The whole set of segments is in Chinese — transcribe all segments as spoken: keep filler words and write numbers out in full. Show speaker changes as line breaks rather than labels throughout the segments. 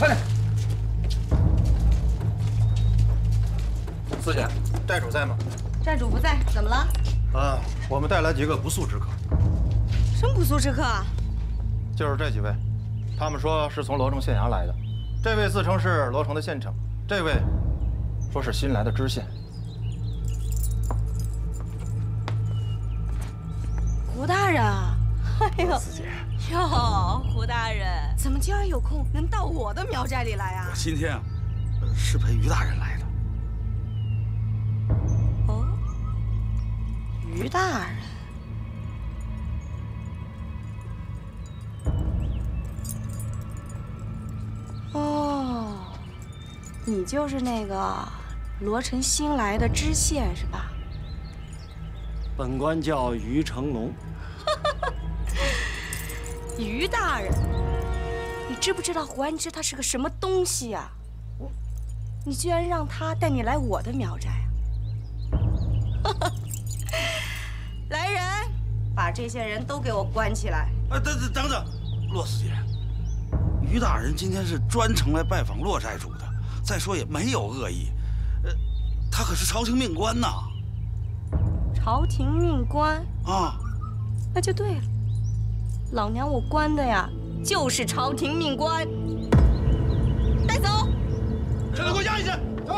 快点！
四姐，寨主在吗？
寨主不在，怎么了？
啊，我们带来几个不速之客。
什么不速之客啊？
就是这几位，他们说是从罗城县衙来的。这位自称是罗城的县城，这位说是新来的知县。
胡大人啊！哎呦，
四姐，
哟，胡大人，怎么今儿有空能到我的苗寨里来啊？
我今天啊，是陪于大人来的。
哦，于大人。 哦，你就是那个罗城新来的知县是吧？
本官叫于成龙。
于大人，你知不知道胡安之他是个什么东西啊？你居然让他带你来我的苗寨啊！来人，把这些人都给我关起来！
哎，等等等等，骆四姐。 于大人今天是专程来拜访骆寨主的，再说也没有恶意，呃，他可是朝廷命官呐。
朝廷命官
啊，
那就对了，老娘我关的呀就是朝廷命官，带走。
这个给我押下去。走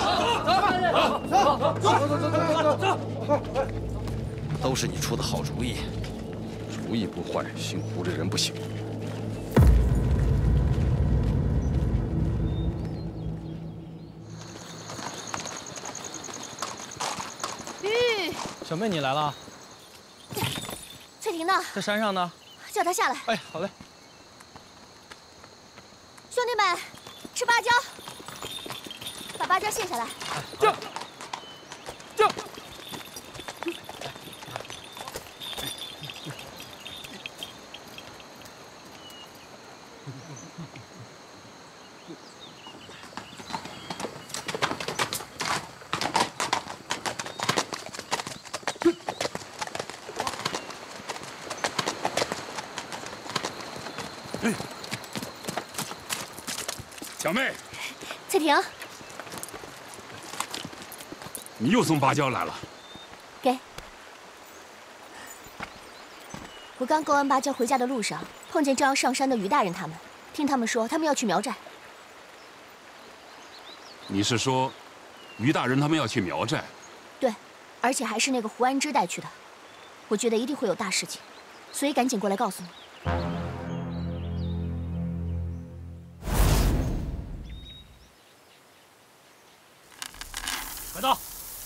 走走走走走走走走走。
都是你出的好主意，主意不坏，姓胡这人不行。
小妹，你来了。
翠婷呢？
在山上呢。
叫她下来。
哎，好嘞。
兄弟们，吃芭蕉，把芭蕉卸下来。
这，这。
小妹，
翠婷，
你又送芭蕉来了。
给。我刚购完芭蕉回家的路上，碰见正要上山的于大人他们，听他们说他们要去苗寨。
你是说，于大人他们要去苗寨？
对，而且还是那个胡安之带去的。我觉得一定会有大事情，所以赶紧过来告诉你。
快到！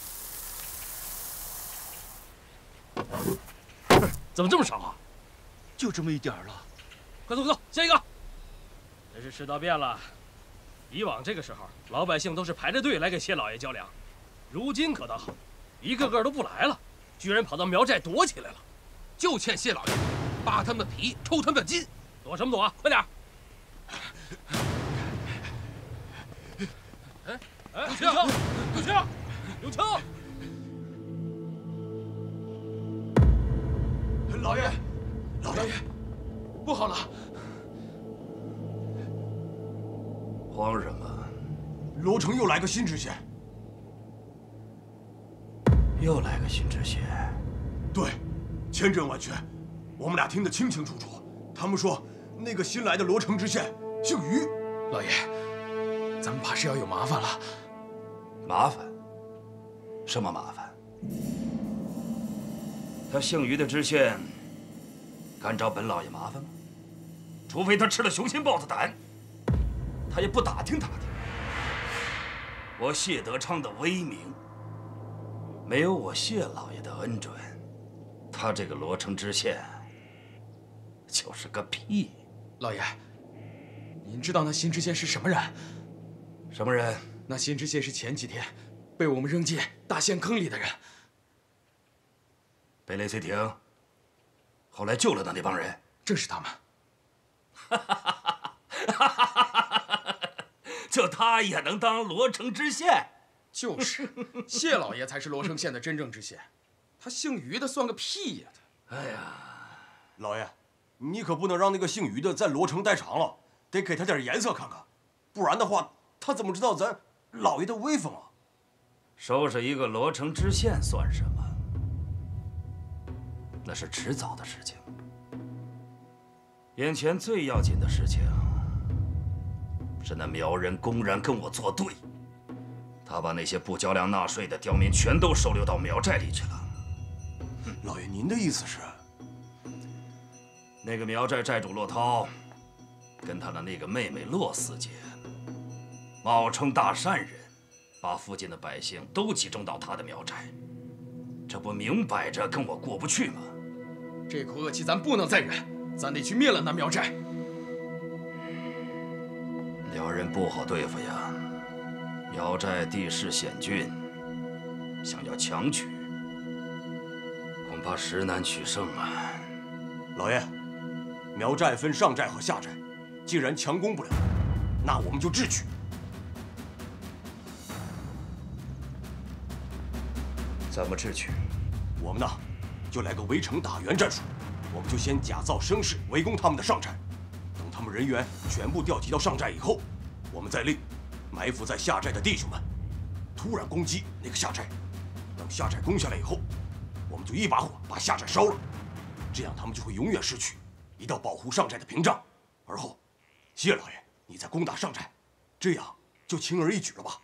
怎么这么少啊？
就这么一点了。
快走快走，下一个！真是世道变了，以往这个时候，老百姓都是排着队来给谢老爷交粮，如今可倒好，一个个都不来了，居然跑到苗寨躲起来了，
就欠谢老爷扒他们皮，抽他们筋。
躲什么躲啊？快点！哎哎，有枪！有枪！ 有枪！
老爷，老爷，不好了！
慌什么？
罗城又来个新知县。
又来个新知县？
对，千真万确，我们俩听得清清楚楚。他们说那个新来的罗城知县姓于。老爷，咱们怕是要有麻烦了。
麻烦？ 什么麻烦？他姓于的知县敢找本老爷麻烦吗？除非他吃了雄心豹子胆，他也不打听打听。我谢德昌的威名，没有我谢老爷的恩准，他这个罗城知县就是个屁。
老爷，您知道那新知县是什么人？
什么人？
那新知县是前几天 被我们扔进大陷坑里的人，
被雷翠婷后来救了的那帮人，
正是他们。
就他也能当罗城知县？
就是，谢老爷才是罗城县的真正知县，他姓于的算个屁呀！他，
哎呀，
老爷，你可不能让那个姓于的在罗城待长了，得给他点颜色看看。
不然的话，他怎么知道咱老爷的威风啊？
收拾一个罗城知县算什么？那是迟早的事情。眼前最要紧的事情是那苗人公然跟我作对，他把那些不交粮纳税的刁民全都收留到苗寨里去了。
老爷，您的意思是？
那个苗寨寨主骆涛，跟他的那个妹妹骆四姐，冒充大善人，把附近的百姓都集中到他的苗寨，这不明摆着跟我过不去吗？
这口恶气咱不能再忍，咱得去灭了那苗寨。
苗人不好对付呀，苗寨地势险峻，想要强取，恐怕实难取胜啊。
老爷，苗寨分上寨和下寨，既然强攻不了，那我们就智取。
怎么智取？
我们呢，就来个围城打援战术。我们就先假造声势围攻他们的上寨，等他们人员全部调集到上寨以后，我们再令埋伏在下寨的弟兄们突然攻击那个下寨。等下寨攻下来以后，我们就一把火把下寨烧了，这样他们就会永远失去一道保护上寨的屏障。而后，谢老爷，你再攻打上寨，这样就轻而易举了吧？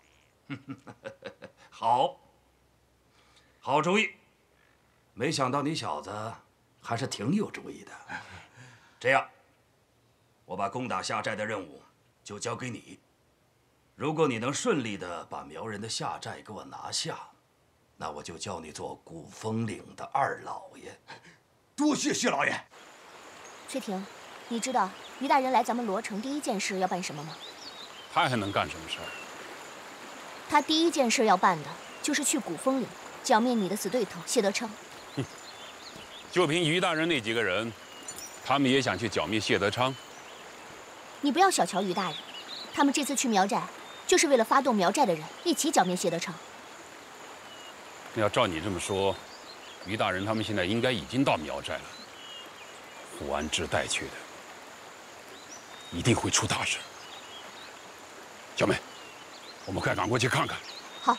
好，好主意。没想到你小子还是挺有主意的。这样，我把攻打下寨的任务就交给你。如果你能顺利的把苗人的下寨给我拿下，那我就叫你做古风岭的二老爷。
多谢谢老爷。
翠婷，你知道于大人来咱们罗城第一件事要办什么吗？
他还能干什么事儿？
他第一件事要办的就是去古风岭剿灭你的死对头谢德昌。
哼，就凭于大人那几个人，他们也想去剿灭谢德昌？
你不要小瞧于大人，他们这次去苗寨，就是为了发动苗寨的人一起剿灭谢德昌。
要照你这么说，于大人他们现在应该已经到苗寨了。胡安之带去的，一定会出大事。小妹，我们快赶过去看看。
好。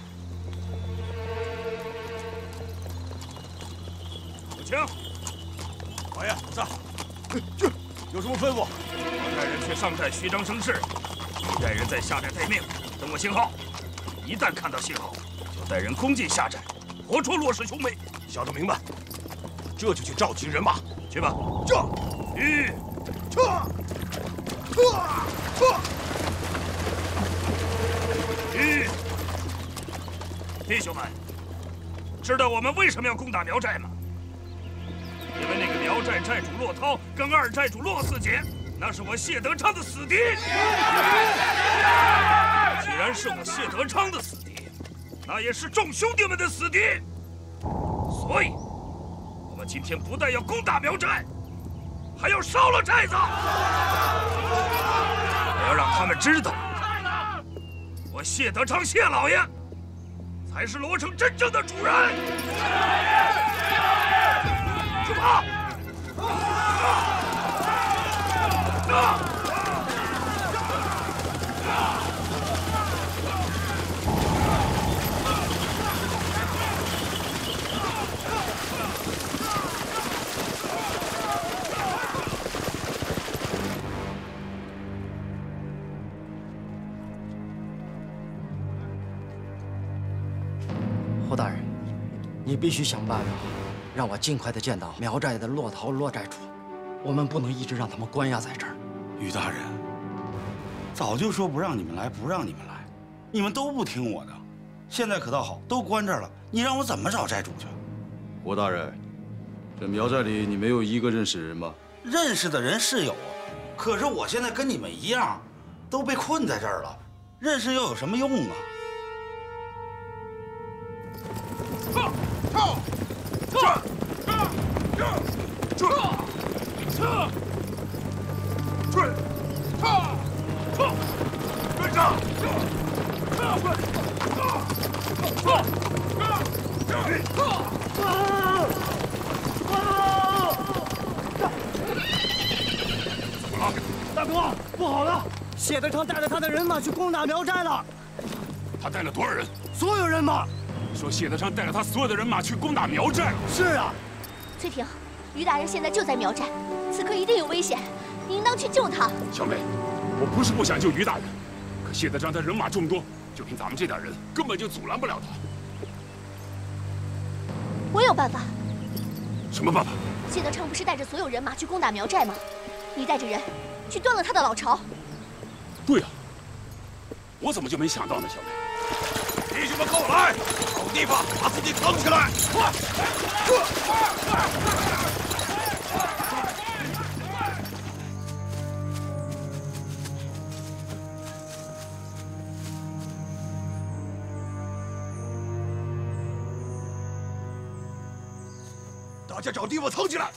有请。
老爷，在。这有什么吩咐？
我带人去上寨虚张声势，你带人在下寨待命，等我信号。一旦看到信号，就带人攻进下寨，活捉骆氏兄妹。
小的明白。这就去召集人马。
去吧。
这。
吁。
撤。撤。撤。
吁。弟兄们，知道我们为什么要攻打苗寨吗？因为那个苗寨寨主骆涛跟二寨主骆四姐，那是我谢德昌的死敌。既然是我谢德昌的死敌，那也是众兄弟们的死敌。所以，我们今天不但要攻打苗寨，还要烧了寨子。我要让他们知道，我谢德昌谢老爷才是罗城真正的主人。出发！
胡大人，你必须想办法。让我尽快的见到苗寨的骆涛骆寨主，我们不能一直让他们关押在这儿。
于大人，早就说不让你们来，不让你们来，你们都不听我的。现在可倒好，都关这儿了，你让我怎么找寨主去？
胡大人，这苗寨里你没有一个认识人吗？
认识的人是有，可是我现在跟你们一样，都被困在这儿了，认识又有什么用啊？
撤！撤！撤！撤！撤！追！撤！撤！追上！撤！撤！撤！
大哥，不好了！
谢德昌带着他的人马去攻打苗寨了。
他带了多少人？
所有人马。
你说谢德昌带了他所有的人马去攻打苗寨了？
是啊。
崔平，于大人现在就在苗寨，此刻一定有危险，你应当去救他。
小妹，我不是不想救于大人，可谢德昌他人马众多，就凭咱们这点人，根本就阻拦不了他。
我有办法。
什么办法？
谢德昌不是带着所有人马去攻打苗寨吗？你带着人去端了他的老巢。
对呀、啊，我怎么就没想到呢？小妹，
弟兄们，跟我来，找地方把自己扛起来！快！大家找地方藏起来！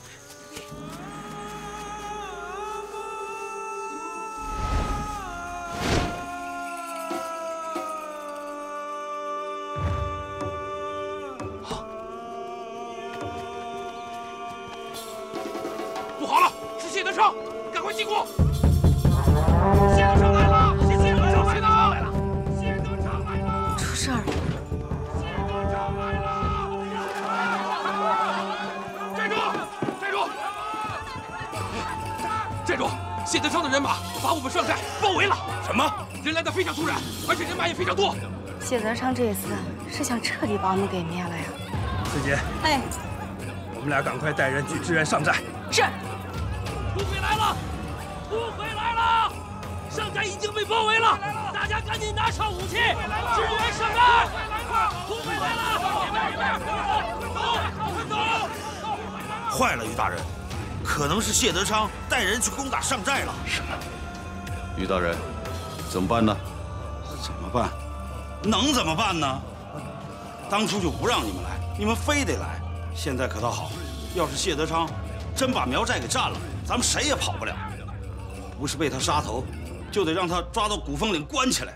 不好了，是谢德昌，赶快进攻！谢德昌来了！谢德昌来了！谢德昌来了！
出事儿了！
谢德昌来了！站住！站住！站住！谢德昌的人马把我们上寨包围了。
什么？
人来的非常突然，而且人马也非常多。
谢德昌这次是想彻底把我们给灭了呀！
四姐，
哎，
我们俩赶快带人去支援上寨。
是。
土匪来了！土匪来了！上寨已经被包围了，大家赶紧拿上武器，支援上寨！土匪来了！快走！
坏了，于大人，可能是谢德昌带人去攻打上寨了。
什么？
于大人，怎么办呢？
怎么办？能怎么办呢？当初就不让你们来，你们非得来。现在可倒好，要是谢德昌真把苗寨给占了，咱们谁也跑不了。不是被他杀头，就得让他抓到古风岭关起来。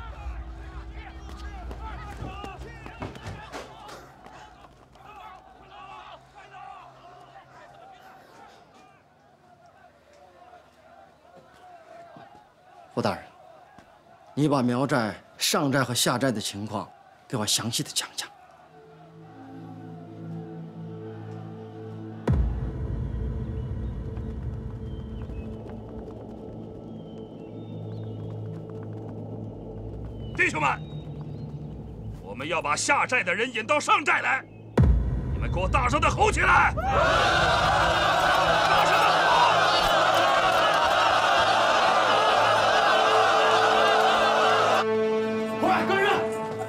胡大人，你把苗寨、上寨和下寨的情况给我详细的讲讲。
弟兄们，我们要把下寨的人引到上寨来，你们给我大声的吼起来！大声的吼！
快跟上！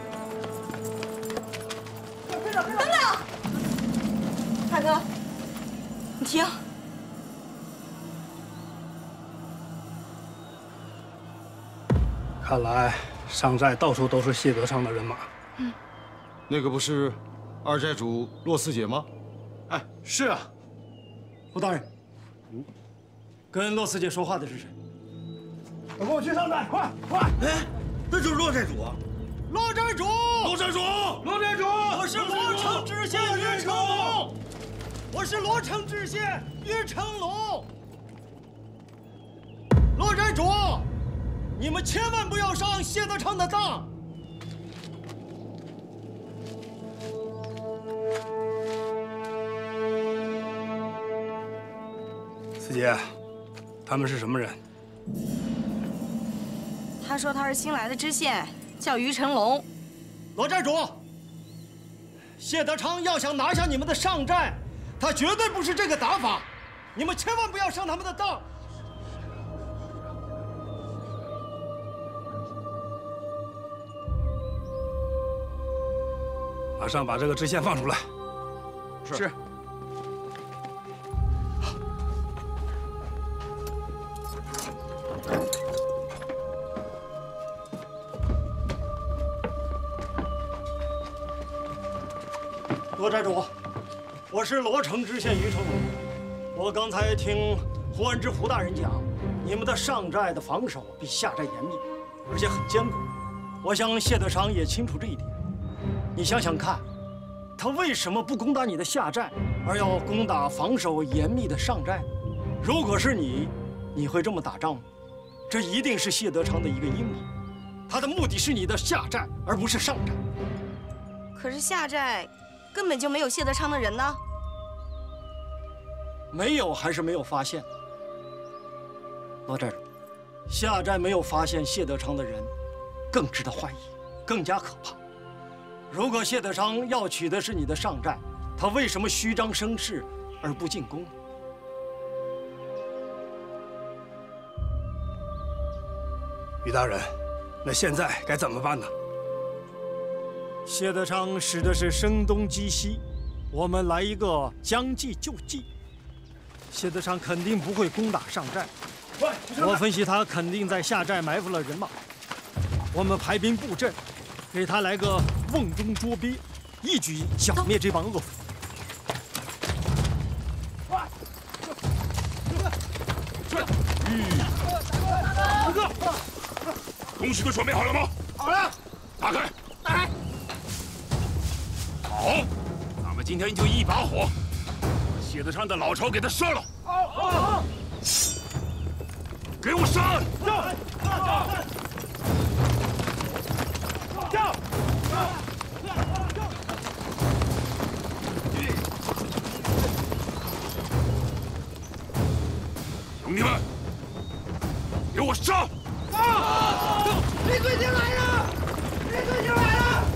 等等，大哥，你停。
看来上寨到处都是谢德昌的人马。
嗯，
那个不是二寨主骆四姐吗？
哎，是啊。胡大人，嗯，跟骆四姐说话的是谁？
跟我去上寨，快快！
哎，那就是骆寨主啊！
骆寨主，
骆寨主，
骆寨主，
我是罗城知县于成龙，我是罗城知县于成龙。骆寨主，你们千万不要上谢德昌的当。
四姐，他们是什么人？
他说他是新来的知县，叫于成龙。
罗寨主，谢德昌要想拿下你们的上寨，他绝对不是这个打法，你们千万不要上他们的当。
马上把这个知县放出来。
是。
罗寨主，我是罗城知县于成龙。我刚才听胡安之胡大人讲，你们的上寨的防守比下寨严密，而且很坚固。我想谢德昌也清楚这一点。你想想看，他为什么不攻打你的下寨，而要攻打防守严密的上寨？如果是你，你会这么打仗吗？ 这一定是谢德昌的一个阴谋，他的目的是你的下寨，而不是上寨。
可是下寨根本就没有谢德昌的人呢。
没有还是没有发现？罗寨主，下寨没有发现谢德昌的人，更值得怀疑，更加可怕。如果谢德昌要取的是你的上寨，他为什么虚张声势而不进攻呢？
于大人，那现在该怎么办呢？
谢德昌使的是声东击西，我们来一个将计就计。谢德昌肯定不会攻打上寨，我分析他肯定在下寨埋伏了人马。我们排兵布阵，给他来个瓮中捉鳖，一举剿灭这帮恶匪。
东西都准备好了吗？
好了。
打开。
打开。
好，咱们今天就一把火，把谢德昌的老巢给他烧了。
好。好。
给我上！
上！上！
兄弟们，给我上！
上！李桂清来了！李桂清来了！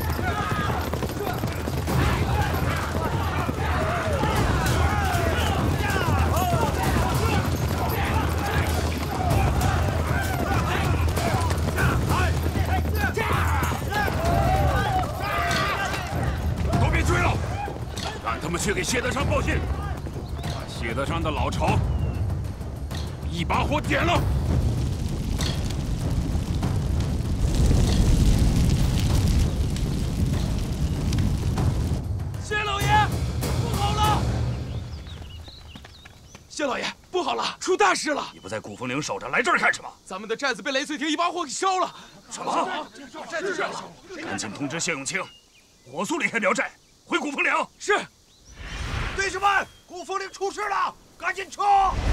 都别追了，让他们去给谢德昌报信，把谢德昌的老巢一把火点了。
谢老爷，不好了！谢老爷，不好了，出大事了！
你不在古风岭守着，来这儿干什么？
咱们的寨子被雷翠亭一把火给烧了！
什么？赶紧通知谢永清，火速离开苗寨，回古风岭。
是。
队士们，古风岭出事了，赶紧撤！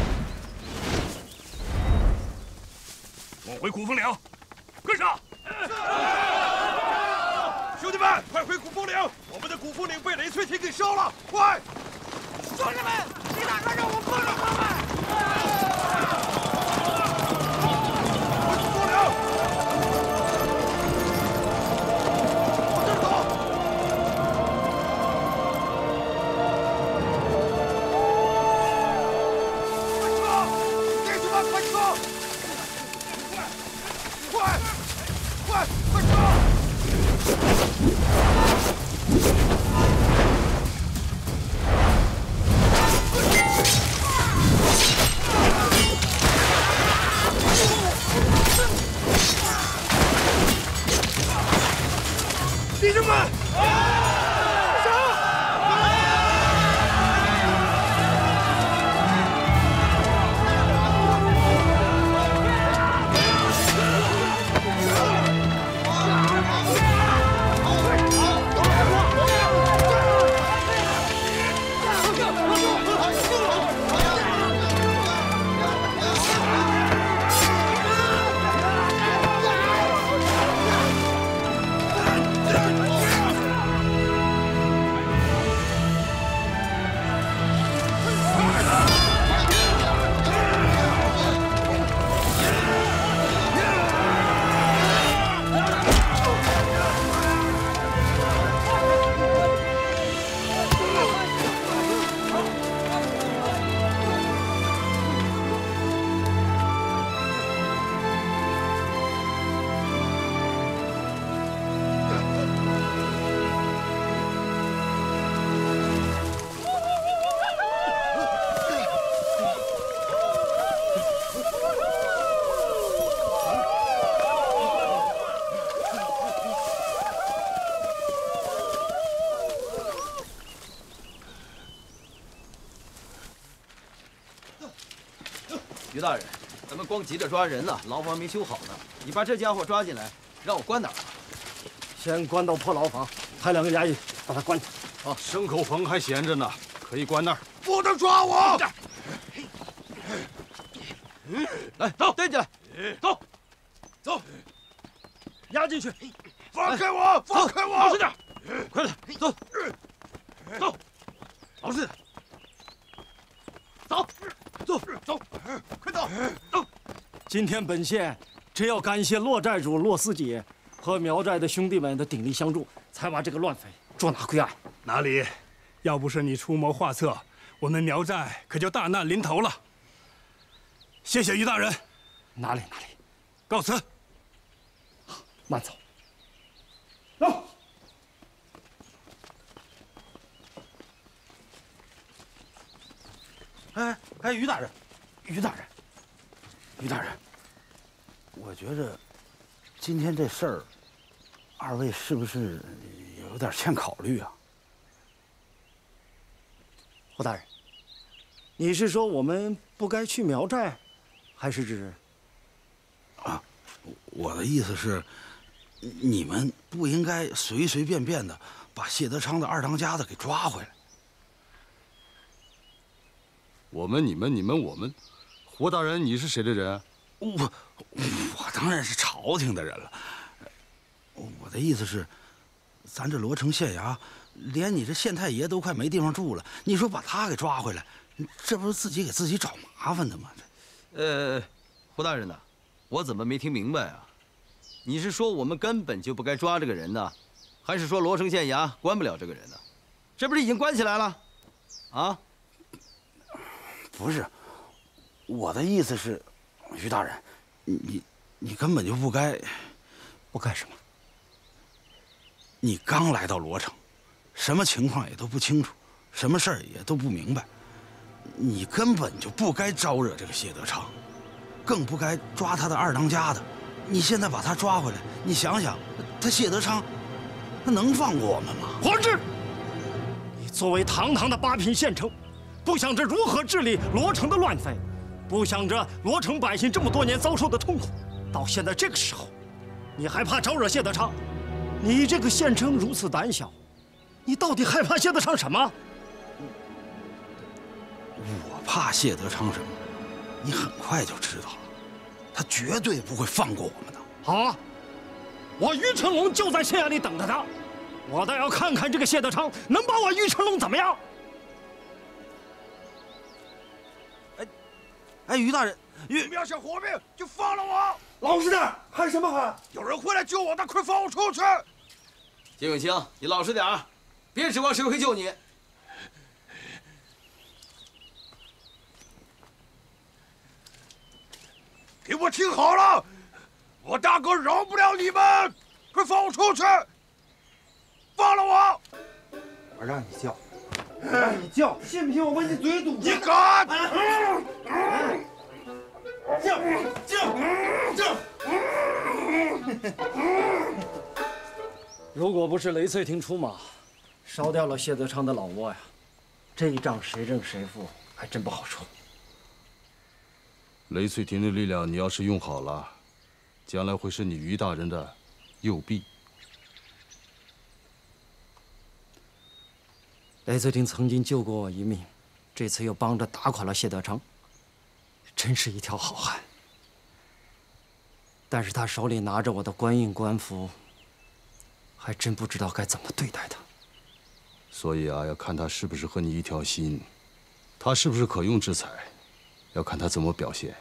我回古风岭，跟上！
兄弟们，快回古风岭！我们的古风岭被雷翠亭给烧了，快！兄弟们，你哪个让我帮着他们？回古风岭！往这儿走！快撤！弟兄们，快撤！快！快！快撤！弟兄们，
于大人，咱们光急着抓人呢，牢房没修好呢。你把这家伙抓进来，让我关哪儿啊？
先关到破牢房，派两个衙役把他关起
来。啊，牲口棚还闲着呢，可以关那儿。
不能抓我！
来，走，带进来。
走，走，
押进去！
放开我！放开我！
老实点，快点，走，走，老实点，走，走，走，快走，走。
今天本县只要感谢骆寨主骆四姐和苗寨的兄弟们的鼎力相助，才把这个乱匪捉拿归案。
哪里？要不是你出谋划策，我们苗寨可就大难临头了。谢谢于大人。
哪里哪里，
告辞。
慢走。
走。
哎哎，于大人，于大人，于大人，我觉着今天这事儿，二位是不是有点欠考虑啊？
胡大人，你是说我们不该去苗寨，还是指？
啊，我的意思是，你们不应该随随便便的把谢德昌的二当家的给抓回来。
我们、你们、你们、我们，胡大人，你是谁的人？
我我当然是朝廷的人了。我的意思是，咱这罗城县衙。连你这县太爷都快没地方住了，你说把他给抓回来，这不是自己给自己找麻烦的吗？
呃，胡大人呐，我怎么没听明白啊？你是说我们根本就不该抓这个人呢，还是说罗城县衙关不了这个人呢？这不是已经关起来了？啊？
不是，我的意思是，于大人，你你你根本就不该，
不该什么？
你刚来到罗城。什么情况也都不清楚，什么事儿也都不明白，你根本就不该招惹这个谢德昌，更不该抓他的二当家的。你现在把他抓回来，你想想，他谢德昌，他能放过我们吗？
黄志，你作为堂堂的八品县城，不想着如何治理罗城的乱匪，不想着罗城百姓这么多年遭受的痛苦，到现在这个时候，你还怕招惹谢德昌？你这个县城如此胆小。你到底害怕谢德昌什么？
我怕谢德昌什么？你很快就知道了。他绝对不会放过我们的。
好啊，我于成龙就在县衙里等着他，我倒要看看这个谢德昌能把我于成龙怎么样。
哎，哎，于大人，于，
你们要想活命，就放了我！
老实点，喊什么喊？
有人会来救我的，快放我出去！
金永清，你老实点儿。别指望谁会救你！
给我听好了，我大哥饶不了你们！快放我出去！放了我！
我让你叫，我让你叫，信不信我把你嘴堵
上？你敢！
叫叫叫！
如果不是雷翠婷出马。烧掉了谢德昌的老窝呀，这一仗谁胜谁负还真不好说。
雷翠婷的力量，你要是用好了，将来会是你于大人的右臂。
雷翠婷曾经救过我一命，这次又帮着打垮了谢德昌，真是一条好汉。但是他手里拿着我的官印官符，还真不知道该怎么对待他。
所以啊，要看他是不是和你一条心，他是不是可用之才，要看他怎么表现。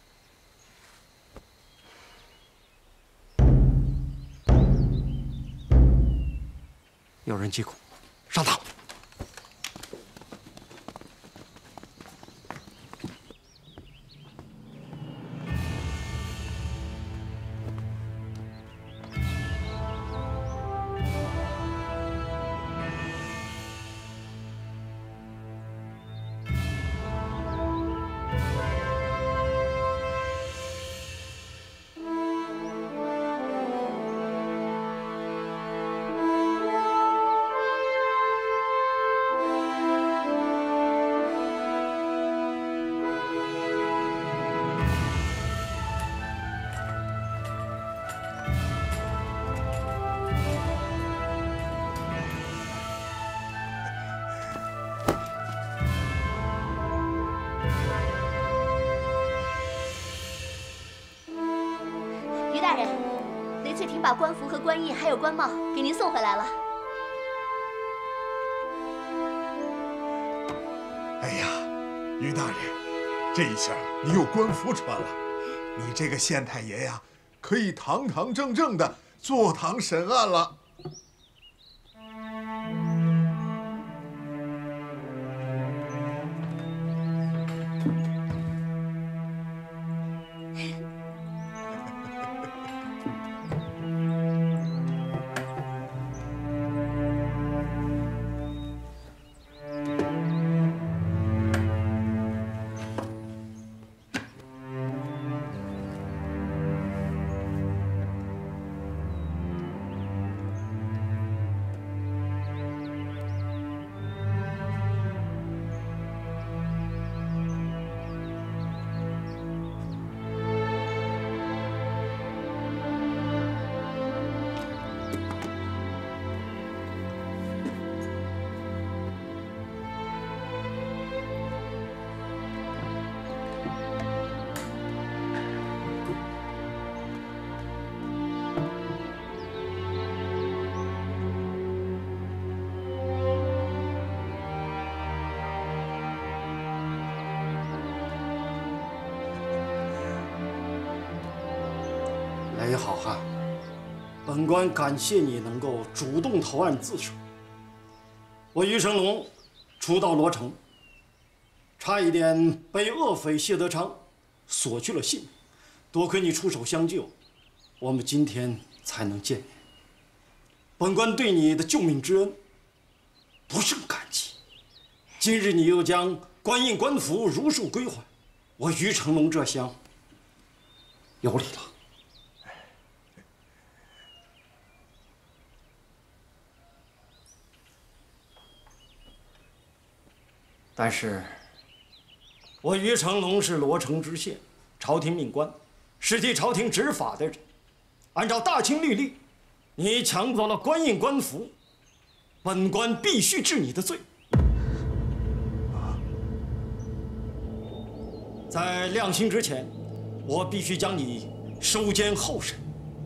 有人击鼓，上堂。
雷翠婷把官服和官印还有官帽给您送回来了。
哎呀，于大人，这一下你有官服穿了，你这个县太爷呀，可以堂堂正正的坐堂审案了。
雷好汉，本官感谢你能够主动投案自首。我于成龙初到罗城，差一点被恶匪谢德昌索去了性命，多亏你出手相救，我们今天才能见面。本官对你的救命之恩不胜感激。今日你又将官印官服如数归还，我于成龙这厢有礼了。 但是，我于成龙是罗城知县，朝廷命官，是替朝廷执法的人。按照大清律例，你抢走了官印官服，本官必须治你的罪。在量刑之前，我必须将你收监候审。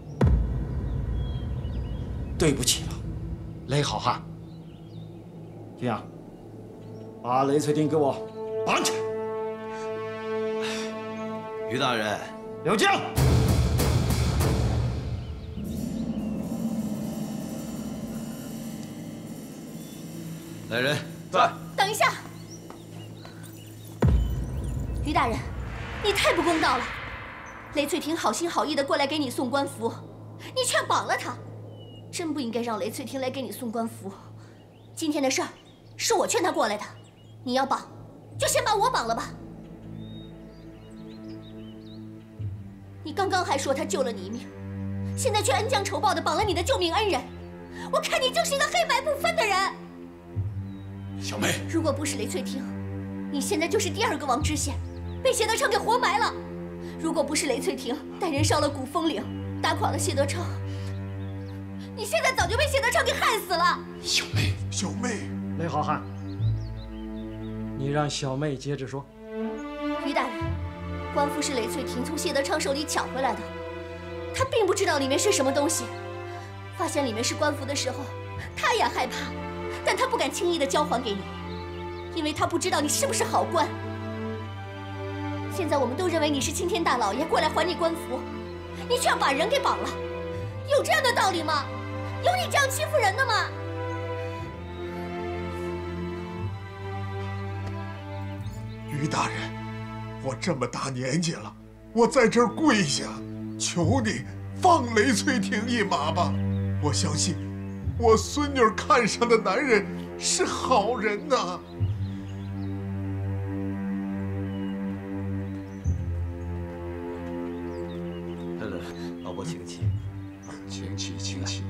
对不起了，雷好汉。这样。 把雷翠婷给我绑起来！
于大人，
刘江，
来人，
在。
等一下，于大人，你太不公道了！雷翠婷好心好意的过来给你送官服，你却绑了她，真不应该让雷翠婷来给你送官服。今天的事儿，是我劝她过来的。 你要绑，就先把我绑了吧。你刚刚还说他救了你一命，现在却恩将仇报的绑了你的救命恩人。我看你就是一个黑白不分的人。
小梅，
如果不是雷翠婷，你现在就是第二个王知县，被谢德昌给活埋了。如果不是雷翠婷带人烧了古风岭，打垮了谢德昌，你现在早就被谢德昌给害死了。
小梅，
小梅，
雷好汉。 你让小妹接着说。
于大人，官服是雷翠婷从谢德昌手里抢回来的，她并不知道里面是什么东西。发现里面是官服的时候，她也害怕，但她不敢轻易的交还给你，因为她不知道你是不是好官。现在我们都认为你是青天大老爷过来还你官服，你却要把人给绑了，有这样的道理吗？有你这样欺负人的吗？
于大人，我这么大年纪了，我在这儿跪下，求你放雷翠婷一马吧。我相信，我孙女看上的男人是好人呐。
来来来，老伯请起，
请起，请起。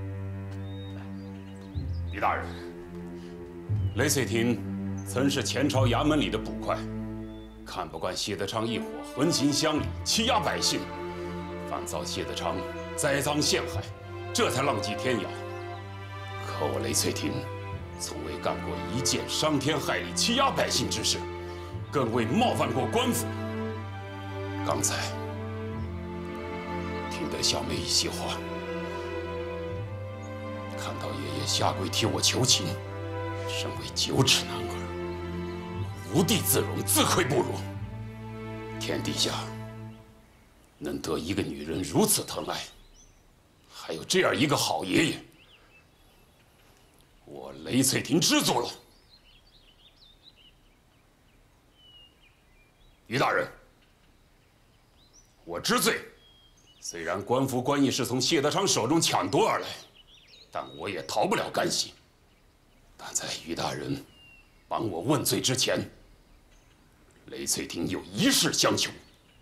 李大人，雷翠婷。 曾是前朝衙门里的捕快，看不惯谢德昌一伙横行乡里，欺压百姓，反遭谢德昌栽赃陷害，这才浪迹天涯。可我雷翠婷，从未干过一件伤天害理、欺压百姓之事，更未冒犯过官府。刚才听得下面一席话，看到爷爷下跪替我求情，身为九尺男儿，无地自容，自愧不如。天底下能得一个女人如此疼爱，还有这样一个好爷爷，我雷翠婷知足了。于大人，我知罪。虽然官服官印是从谢德昌手中抢夺而来，但我也逃不了干系。但在于大人帮我问罪之前，雷翠婷有一事相求。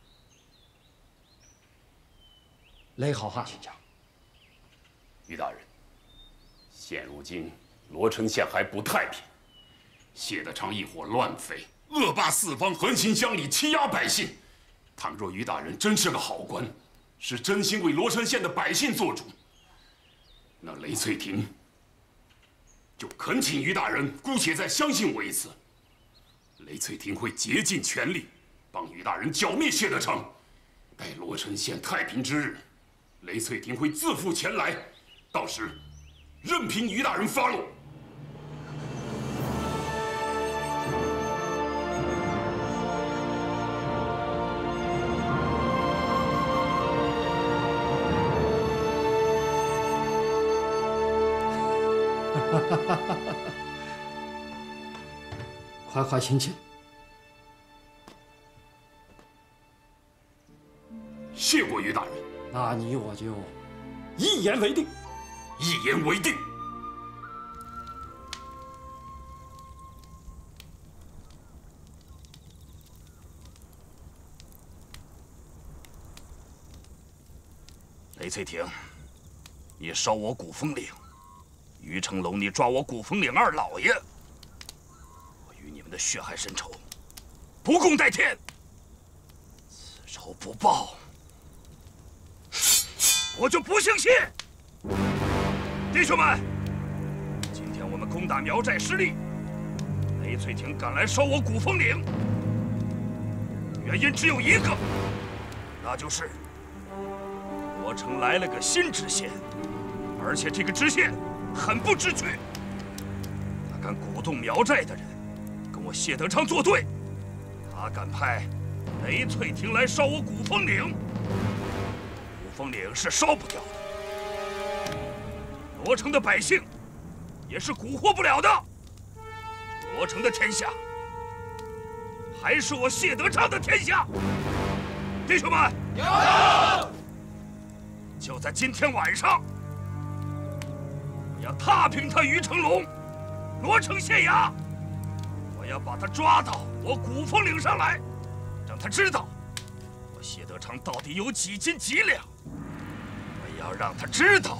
雷好汉，请讲。
于大人，现如今罗城县还不太平，谢德昌一伙乱匪恶霸四方，横行乡里，欺压百姓。倘若于大人真是个好官，是真心为罗城县的百姓做主，那雷翠婷就恳请于大人姑且再相信我一次。雷翠婷会竭尽全力帮于大人剿灭谢德昌。待罗城县太平之日，雷翠婷会自负前来，到时任凭于大人发落。
快快请请。
谢过于大人。
那你我就一言为定。
一言为定。
雷翠婷，你烧我古风岭；于成龙，你抓我古风岭二老爷。我与你们的血海深仇，不共戴天。此仇不报，我就不姓谢。弟兄们，今天我们攻打苗寨失利，雷翠婷赶来烧我古风岭，原因只有一个，那就是罗城来了个新知县，而且这个知县很不知趣，他敢鼓动苗寨的人跟我谢德昌作对，他敢派雷翠婷来烧我古风岭，古风岭是烧不掉的。罗城的百姓也是蛊惑不了的。罗城的天下还是我谢德昌的天下。弟兄们，有！就在今天晚上，我要踏平他于成龙，罗城县衙，我要把他抓到我古风岭上来，让他知道我谢德昌到底有几斤几两。我要让他知道。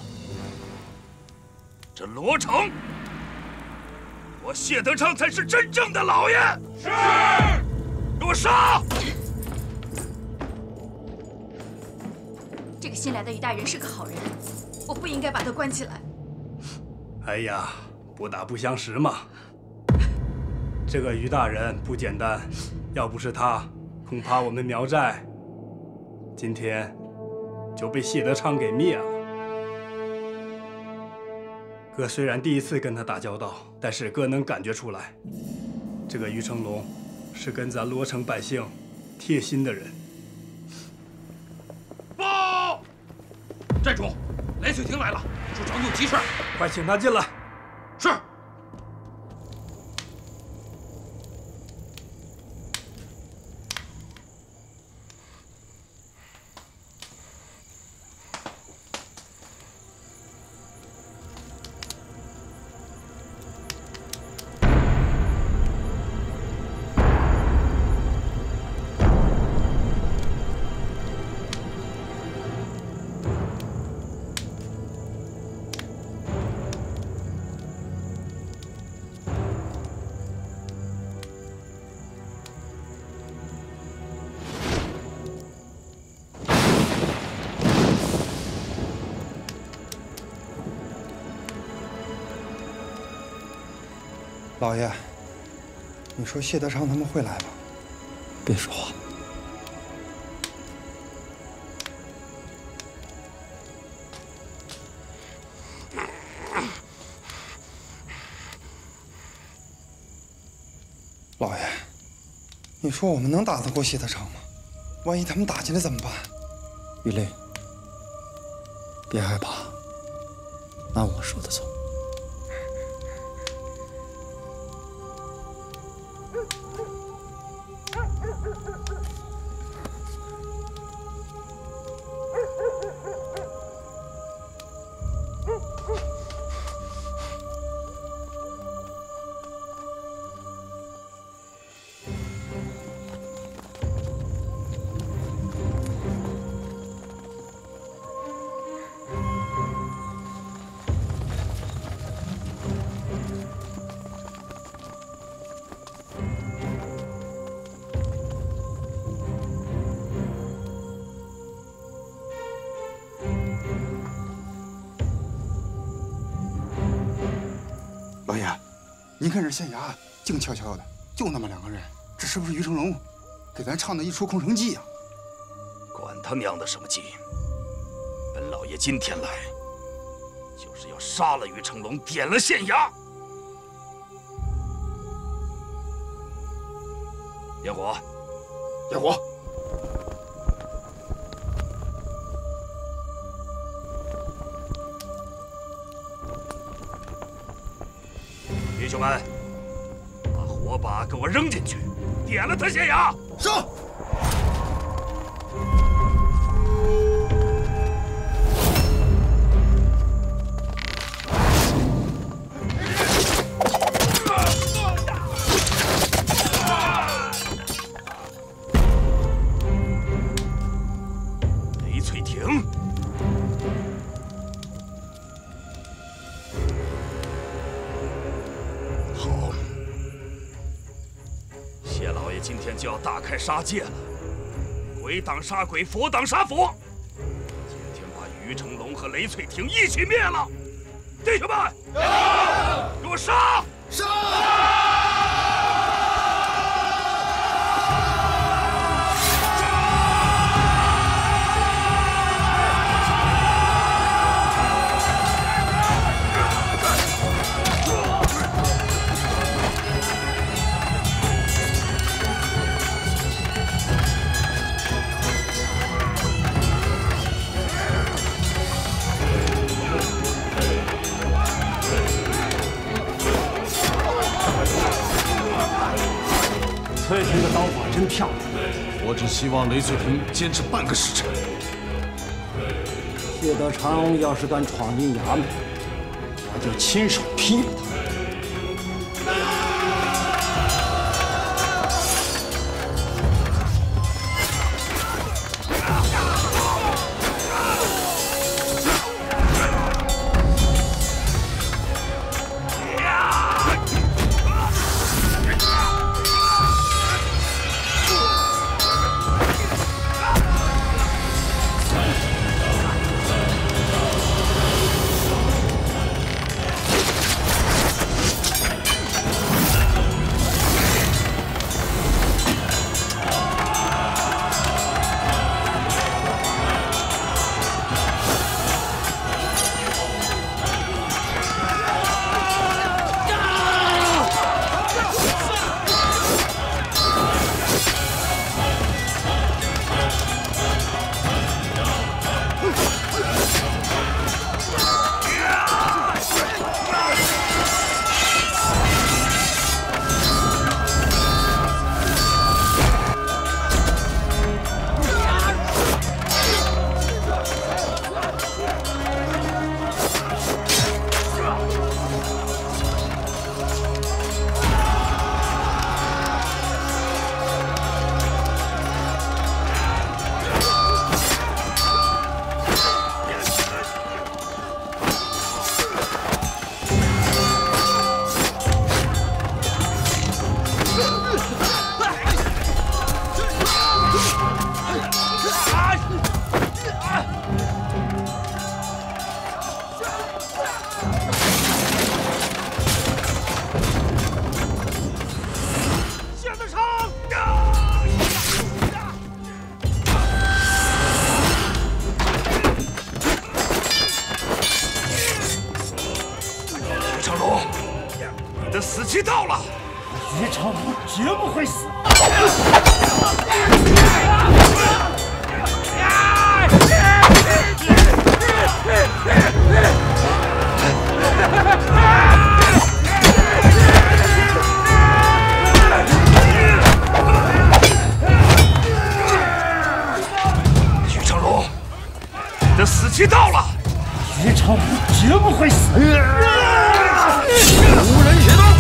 这罗城，我谢德昌才是真正的老爷。是，给我杀！
这个新来的于大人是个好人，我不应该把他关起来。
哎呀，不打不相识嘛。这个于大人不简单，要不是他，恐怕我们苗寨今天就被谢德昌给灭了。哥虽然第一次跟他打交道，但是哥能感觉出来，这个于成龙是跟咱罗城百姓贴心的人。
报，寨主，雷翠婷来了，说找你有急事，
快请他进来。
是。
老爷，你说谢德昌他们会来吗？
别说话。
你说我们能打得过谢德昌吗？万一他们打进来怎么办？于雷，别害怕，按我说的做。 老爷，您看这县衙静悄悄的，就那么两个人，这是不是于成龙给咱唱的一出空城计呀？
管他娘的什么计！本老爷今天来，就是要杀了于成龙，点了县衙。点火！
点火！
弟兄们，把火把给我扔进去，点了他县衙。
是。
雷翠婷。 今天就要大开杀戒了，鬼挡杀鬼，佛挡杀佛。今天把于成龙和雷翠婷一起灭了，弟兄们，给我杀！杀！
翠婷的刀法真漂亮，
我只希望雷翠婷坚持半个时辰。
谢德昌要是敢闯进衙门，我就亲手劈了他。
死期到了！
于成龙绝不会死。
于成龙，你的死期到了。
于成龙绝不会死。无
人写刀，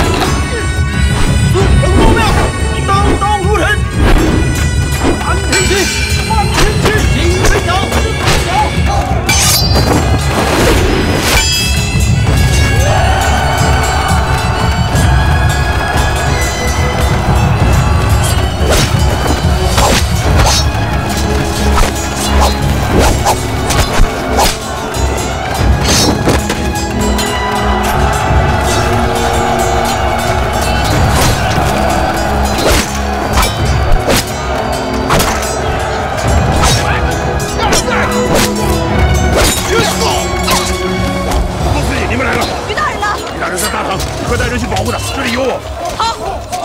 顺风报庙，当刀如神。满天星，万天星，金飞鸟，
快带人去保护他，这里有我。好。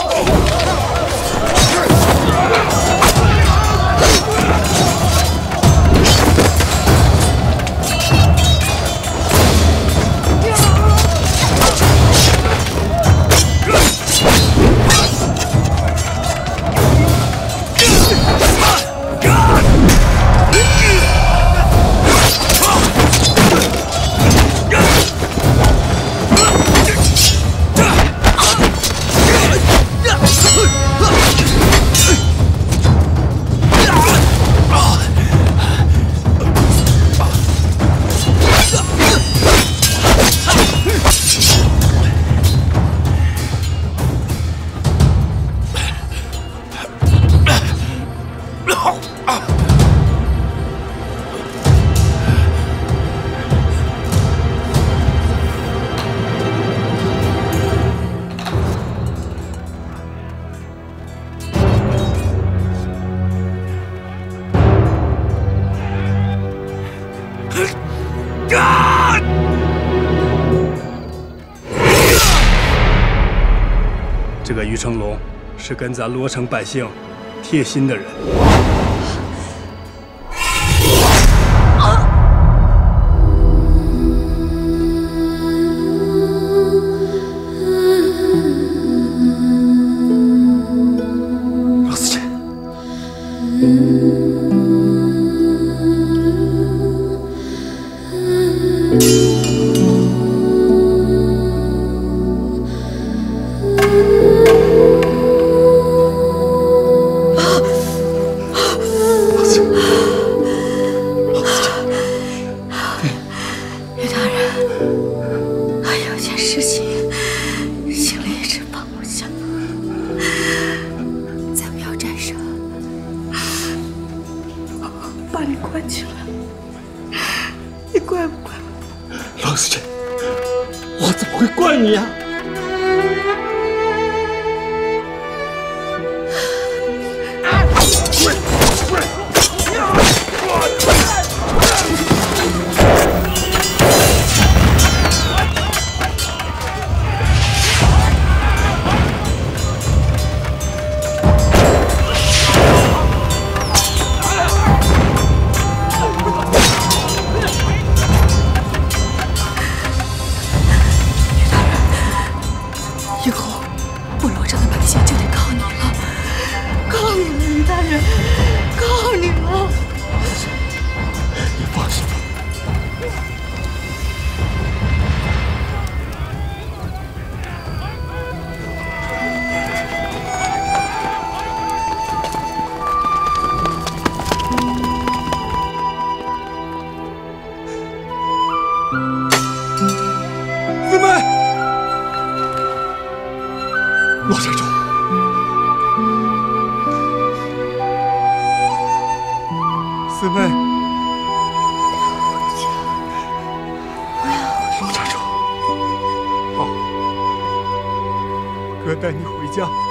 这个于成龙是跟咱罗城百姓贴心的人。
老四姐。
老寨主，四妹，老寨主，好，哥带你回家。